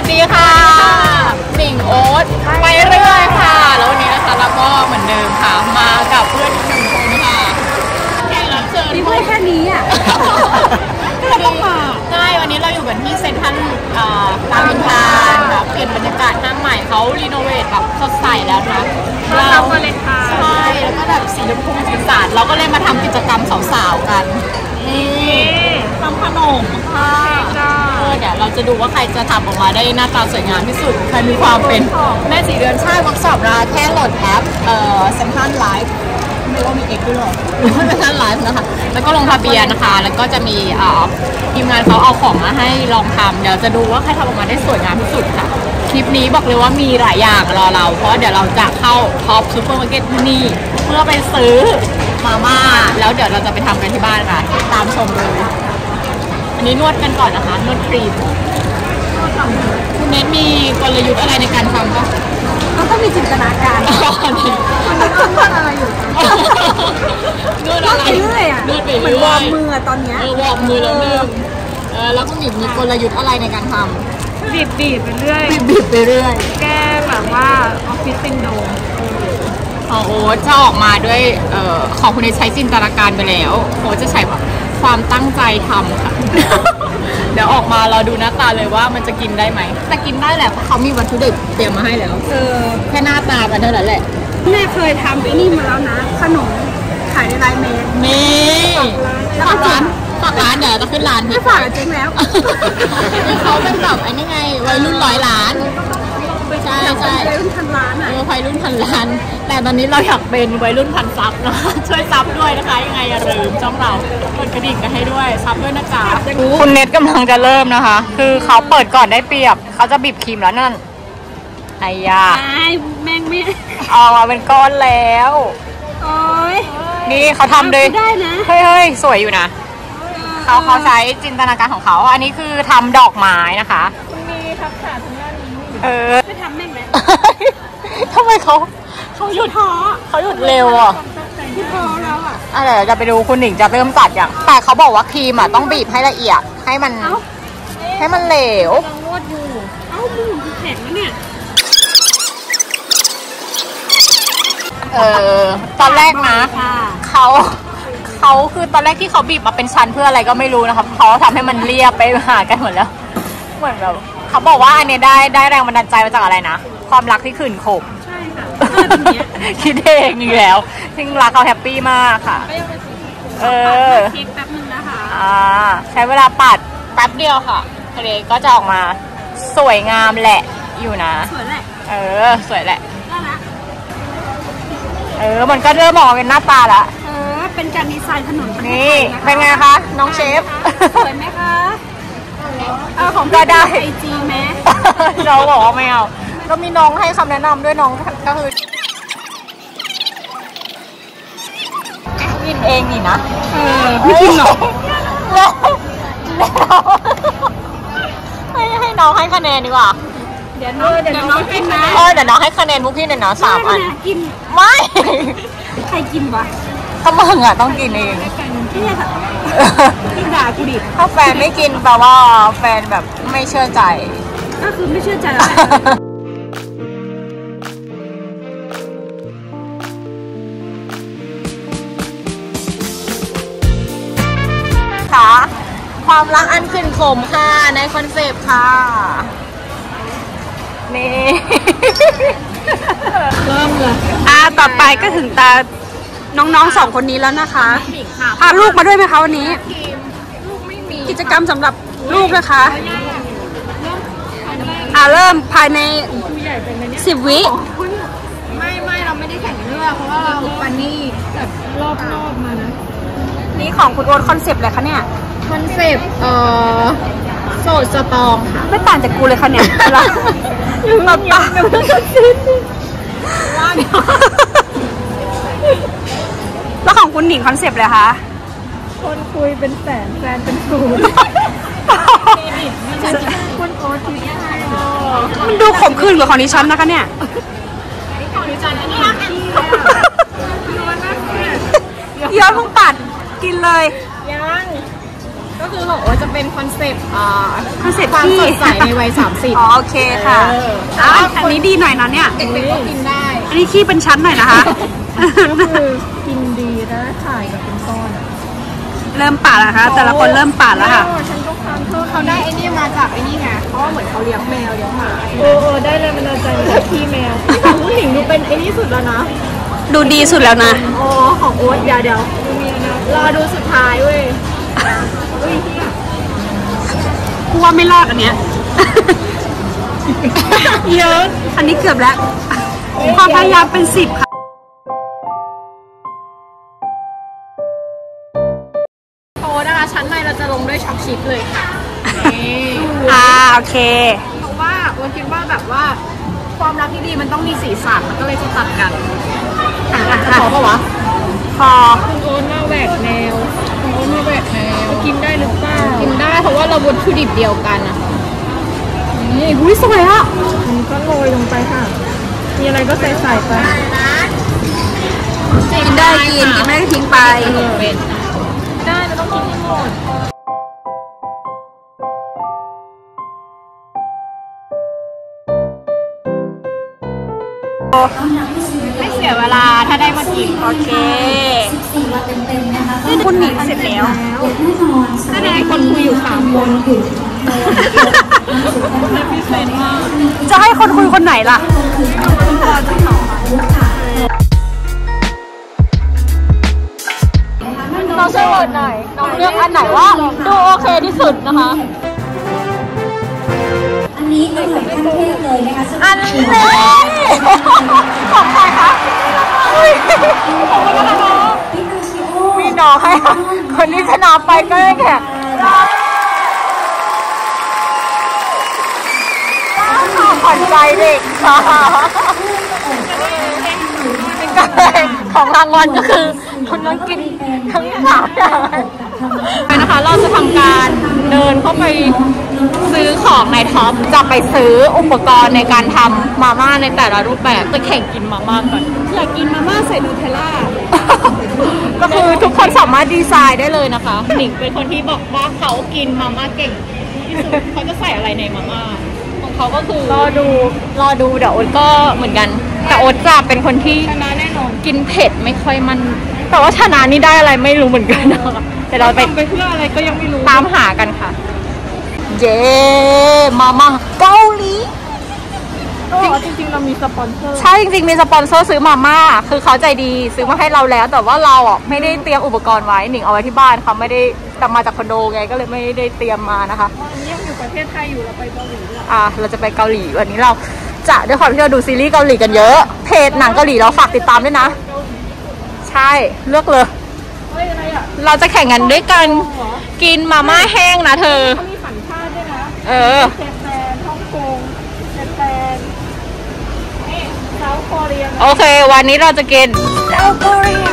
ดีค่ะหนิงโอ๊ตไปเรื่อยค่ะแล้ววันนี้นะคะเราก็เหมือนเดิมค่ะมากับเพื่อนหนึ่งคนค่ะแขกรับเชิญมีเพื่อนแค่นี้อ่ะใช่วันนี้เราอยู่กันที่เซ็นทรัลรามอินทราค่ะเปลี่ยนบรรยากาศห้างใหม่เขารีโนเวทแบบสดใสแล้วนะเราก็เลยค่ะใช่แล้วก็แบบสีชมพูสีสันเราก็เลยมาทำกิจกรรมสาวๆกันนี่ทำขนมค่ะเดี๋ยวเราจะดูว่าใครจะทำออกมาได้หน้าตาสวยงามที่สุดใครมีความเป็นแม่สีเดือนใช่เวิร์กช็อปเราแค่โหลดแอปเซ็นทรัลไลฟ์ไม่ว่ามีเอกด้วยหรอเซ็นทรัลไลฟ์นะคะแล้วก็ลงทะเบียนนะคะแล้วก็จะมีทีมงานเขาเอาของมาให้ลองทำเดี๋ยวจะดูว่าใครทำออกมาได้สวยงามที่สุดค่ะคลิปนี้บอกเลยว่ามีหลายอย่างรอเราเพราะเดี๋ยวเราจะเข้าท็อปซูเปอร์มาร์เก็ตที่นี่เพื่อไปซื้อมาม่าแล้วเดี๋ยวเราจะไปทำกันที่บ้านค่ะตามชมเลยอันนี้นวดกันก่อนนะคะนวดครีมคุณเนทมีกลยุทธ์อะไรในการทำปะก็ต้องมีจินตนาการมันต้องนวดอะไรอยู่นวดอะไรเรื่อยอ่ะเหมือนวอร์มมือตอนเนี้ยวอร์มมือแล้วนึงแล้วก็มีกลยุทธ์อะไรในการทำบีบไปเรื่อยบีบไปเรื่อยแก้แบบว่าออฟฟิศซินโดรมของโอ๊ตจะออกมาด้วยของคุณเนทใช้จินตนาการไปแล้วโอ๊ตจะใช้ความตั้งใจทำค่ะ เดี๋ยวออกมาเราดูหน้าตาเลยว่ามันจะกินได้ไหมแต่กินได้แหละเพราะเขามีวัตถุดิบเตรียมมาให้แล้วแค่หน้าตากันเท่านั้นแหละแม่เคยทำไอ้นี่มาแล้วนะขนมขายในไลน์เมดนี่ฝากร้านเดี๋ยวจะขึ้นร้านไม่ฝากเจ๊งแล้วเขาเป็นแบบไอ้นี่ไงวัยรุ่น100 ล้านใช่วัยรุ่นพันล้านอ่ะวัยรุ่นพันล้านแต่ตอนนี้เราอยากเป็นวัยรุ่นพันซับนะช่วยซับด้วยนะคะยังไงอย่าลืมช่องเรากดกระดิ่งกันให้ด้วยซับด้วยนะจ๊ะคุณเน็ตกำลังจะเริ่มนะคะคือเขาเปิดก่อนได้เปรียบเขาจะบีบครีมแล้วนั่นไอ้ยาแม่งไม่ออกมาเป็นก้อนแล้วโอ้ยนี่เขาทำเลยได้นะเฮ้ยสวยอยู่นะเขาใช้จินตนาการของเขาอันนี้คือทำดอกไม้นะคะคุณมีทักษะทางด้านนี้ไม่ทำแม่งเลยทำไมเขาหยุดเร็วอ่ะที่ท้อแล้วอ่ะเดี๋ยวจะไปดูคุณหนิงจะเริ่มตัดอย่างแต่เขาบอกว่าครีมอ่ะต้องบีบให้ละเอียดให้มันเหลวลองนวดดูมือแข็งแล้วเนี่ยตอนแรกนะเขาคือตอนแรกที่เขาบีบมาเป็นชั้นเพื่ออะไรก็ไม่รู้นะคะเขาทำให้มันเรียบไปหากันหมดแล้วเหมือนแบบเขาบอกว่าอันนี้ได้แรงบันดาลใจมาจากอะไรนะความรักที่ขื่นขมใช่ค่ะคิดเองอีกแล้วซึ่งรักเขาแฮปปี้มากค่ะเค้กแป๊บนึงนะคะใช้เวลาปัดแป๊บเดียวค่ะทะเลก็จะออกมาสวยงามแหละอยู่นะสวยแหละสวยแหละมันก็เริ่มออกเป็นหน้าตาละเป็นการดีไซน์ถนนนี่เป็นไงคะน้องเชฟสวยไหมคะของก็ได้ไอจีไหมเราบอกว่าไม่เอาก็มีน้องให้คำแนะนำด้วยน้องก็คือกินเองนี่นะไม่กินหรอให้น้องให้คะแนนดีกว่าเดี๋ยวน้องกินนะเดี๋ยวน้องให้คะแนนพวกพี่หน่อยนะ3 อันกินไม่ใครกินวะถ้ามึงอ่ะต้องกินเองพี่ด่ากูดิถ้าแฟนไม่กินแปลว่าแฟนแบบไม่เชื่อใจก็คือไม่เชื่อใจแล้วค่ะความรักอันขึ้นขมค่ะในคอนเซปต์ค่ะนี่เริ่มเลยต่อไปก็ถึงตาน้องๆ2 คนนี้แล้วนะคะพาลูกมาด้วยไหมคะวันนี้กิจกรรมสำหรับลูกนะคะเริ่มภายใน10 วิไม่เราไม่ได้แข่งเรือเพราะว่าเราปันนี่แบบรอบมานะนี่ของคุณโอ๊ตคอนเซปต์อะไรคะเนี่ยคอนเซปต์โสดสตรองค่ะไม่ต่างจากกูเลยค่ะเนี่ยว่าเดี๋ยวแล้วของคุณหนิงคอนเซปต์เลยคะคนคุยเป็นแสนแฟนเป็นศูนย์คุณโอ๊ตมันดูขมขื่นกว่าของดิฉันนะคะเนี่ยของดิฉันนี่ย้อนพุ่งปัดกินเลยยังก็ก็คือของโอ๊ตจะเป็นคอนเซปต์ความที่สดใสในวัย30 อ๋อโอเคค่ะอันนี้ดีหน่อยนะเนี่ยเด็กๆก็กินได้อันนี้ขี้เป็นชั้นหน่อยนะคะก็คือกินดีนะถ่ายกับเป็นก้อนอะเริ่มปาดแล้วคะแต่ละคนเริ่มปาดแล้วค่ะฉันก็ทานเพิ่มเขาได้ไอ้นี่มาจากไอ้นี่ไงเพราะว่าเหมือนเขาเลี้ยงแมวเลี้ยงหมาได้เลยมันใจจากพี่แมวของผู้หญิงดูเป็นไอ้นี่สุดแล้วนะดูดีสุดแล้วนะอ๋อของโอ๊ตเดี๋ยวรอดูสุดท้ายเว้ยกูว่าไม่รอดอันเนี้ย เยอะ อันนี้เกือบแล้ว ความพยายามเป็น10 ค่ะโอ้นะคะชั้นในเราจะลงด้วยช็อกชิพเลยค่ะโอเคเพราะว่าโอ๊ตคิดว่าแบบว่าความรักที่ดีมันต้องมีสีสันมันก็เลยจะตัดกันพอปะวะพอคุณโอ๊ตมาแหวกแนวคุณโอ๊ตมาแหวกแนวกินได้หรือเปล่ากินได้เพราะว่าเราวัตถุดิบเดียวกันอะนี่หุ้ยสวยอะมันก็โรยลงไปค่ะ มีอะไรก็ใส่ไปกินได้กินไม่ได้ทิ้งไปได้เราต้องกินให้หมดไม่เสียเวลาถ้าได้มากินโอเคคุณหนิงเสร็จแล้วถ้าได้คนคุยอยู่3 คนพิเศษมากจะให้คนคุยคนไหนล่ะน้องช่วยโหวตหน่อยน้องเลือกอันไหนว่าดูโอเคที่สุดนะคะอันนี้อร่อยขั้นเทพเลยนะคะอันนี้ของใครคะมีน้อยคนที่ชนะไปก็ได้แค่ขวัญใจเด็กค่ะของรางวัลก็คือคุณต้องกินทั้ง3 อย่างไปนะคะเราจะทำการเดินเข้าไปซื้อของในท็อปจะไปซื้ออุปกรณ์ในการทำมาม่าในแต่ละรูปแบบจะแข่งกินมาม่าก่อนอยากกินมาม่าใส่นูเทลล่าก็คือทุกคนสามารถดีไซน์ได้เลยนะคะหนิงเป็นคนที่บอกว่าเขากินมาม่าเก่งที่สุดเขาจะใส่อะไรในมาม่าของเขาก็คือรอดูเดี๋ยวโอ๊ตก็เหมือนกันแต่โอ๊ตจะเป็นคนที่ชนะแน่นอนกินเผ็ดไม่ค่อยมันแต่ว่าชนะนี่ได้อะไรไม่รู้เหมือนกันนะคะแต่เราไปทำไปเพื่ออะไรก็ยังไม่รู้ตามหากันค่ะเย้มาม่าเกาหลีจริงๆเรามีสปอนเซอร์ใช่จริงๆมีสปอนเซอร์ซื้อมาม่าคือเขาใจดีซื้อมาให้เราแล้วแต่ว่าเราอ่ะไม่ได้เตรียมอุปกรณ์ไว้หนิงเอาไว้ที่บ้านเขาไม่ได้แต่มาจากคอนโดไงก็เลยไม่ได้เตรียมมานะคะอันนี้ยังอยู่ประเทศไทยอยู่เราไปเกาหลีด้วยเราจะไปเกาหลีวันนี้เราจะด้วยความที่เราดูซีรีส์เกาหลีกันเยอะเพจหนังเกาหลีเราฝากติดตามด้วยนะใช่เลือกเลยเฮ้ยอะไรอ่ะเราจะแข่งกันด้วยกันกินมาม่าแห้งนะเธอเขามีสัญชาติด้วยนะเออเจแปนฮ่องกงเจแปนเซาท์โคเรียโอเควันนี้เราจะกินเซาท์โคเรีย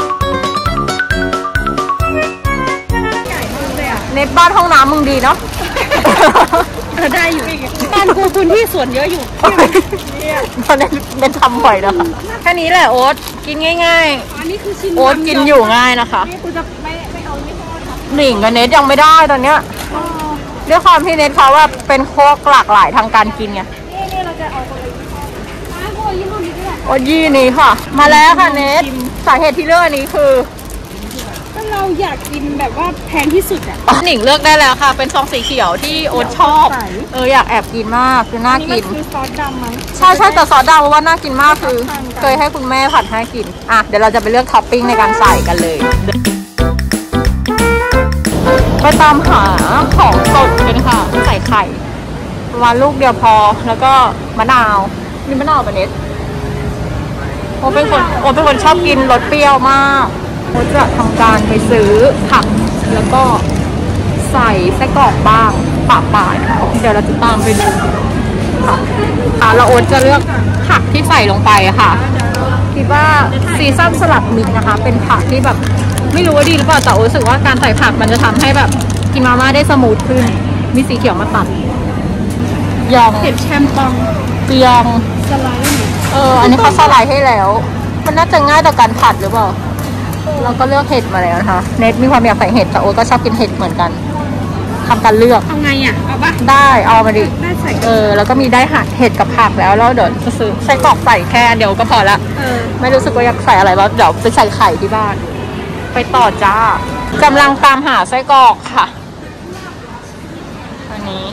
ใหญ่มากเลยอ่ะในบ้านห้องน้ำมึงดีเนาะได้อยู่บ้านกูพื้นที่ส่วนเยอะอยู่ตอนนี้ทำบ่อยนะคะแค่นี้แหละโอ๊ตกินง่ายอันนี้คือชิ้นๆโอ๊ตกินอยู่ง่ายนะคะนี่คุณจะไม่เอายี่ห้อนะหนิงกับเนทยังไม่ได้ตอนเนี้ยด้วยความที่เนทเขาว่าเป็นโคกหลากหลายทางการกินไงนี่เราจะเอาคนละยี่ห้อโอ้ยยี่ห้อนี้ด้วยโอ๊ตยี่นี้ค่ะ มาแล้วค่ะเนทสาเหตุที่เลือกอันนี้คือก็เราอยากกินแบบว่าแพงที่สุดอ่ะหนิงเลือกได้แล้วค่ะ เป็นซองสีเขียวที่โอ๊ตชอบอยากแอบกินมากคือน่านี่กินมันคือซอสดำมั้งใช่แต่ซอสดำเพราะว่าน่ากินมากคือ เคยให้คุณแม่ผัดให้กินเดี๋ยวเราจะไปเลือกท็อปปิ้งในการใส่กันเลยไปตามหาของสดกันค่ะใส่ไข่ประมาณลูกเดียวพอแล้วก็มะนาวมีมะนาวปะเน็ตโอ้เป็นคนชอบกินรสเปรี้ยวมากโอ้จะทำการไปซื้อผักแล้วก็ใส่ไส้กรอกบ้างปะปายเดี๋ยวเราจะตามไปดูค่ะเราโอ๊ตจะเลือกผักที่ใส่ลงไปค่ะคิดว่าซีซัมสลัดมิกนะคะ เป็นผักที่แบบไม่รู้ว่าดีหรือเปล่าแต่โอ๊ตรู้สึกว่าการใส่ผักมันจะทำให้แบบกินมาม่าได้สมูทขึ้นมีสีเขียวมาตัดยองเห็ดแชมปองยองสไลด์อันนี้เขาสไลด์ให้แล้ว มันน่าจะง่ายต่อการผัดหรือเปล่าเราก็เลือกเห็ดมาแล้วนะคะเนทมีความอยากใส่เห็ดแต่โอ๊ตก็ชอบกินเห็ดเหมือนกันทำการเลือกเอาไงอ่ะ เอาปะได้เอามาดิได้ใส่แล้วก็มีได้เห็ดกับผักแล้วเดี๋ยวจะซื้อไส้กรอกใส่แค่เดียวก็พอละไม่รู้สึกว่าอยากใส่อะไรแล้วเดี๋ยวไปใส่ไข่ที่บ้าน ไปต่อจ้ากำลังตามหาไส้กรอกค่ะอันนี้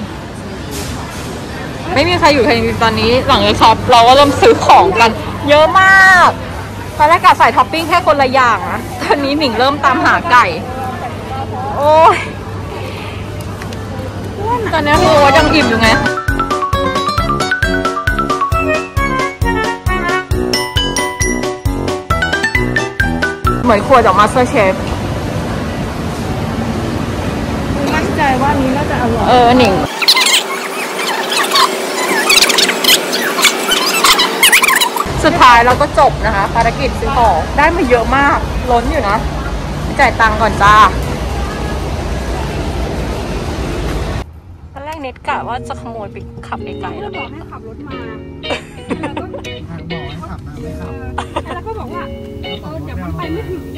ไม่มีใครอยู่ในตอนนี้หลังจากช็อปเราก็เริ่มซื้อของกัน เยอะมากตอนแรกกะใส่ท็อปปิ้งแค่คนละอย่างนะตอนนี้หนิงเริ่มตามหาไก่โอ้ยตอนนี้โมยังอิ่มอยู่ไงเหมือนขวดจากมาสเตอร์เชฟมั่นใจว่านี้น่าจะอร่อยหนิงสุดท้ายเราก็จบนะคะภารกิจซื้อของได้มาเยอะมากล้นอยู่นะจ่ายตังค์ก่อนจ้าตอนแรกเน็ตกะว่าจะขโมยไปขับไกลๆแล้วบอกให้ขับรถมาแล้วก็บอกว่าเดี๋ยวมันไปไม่ถึง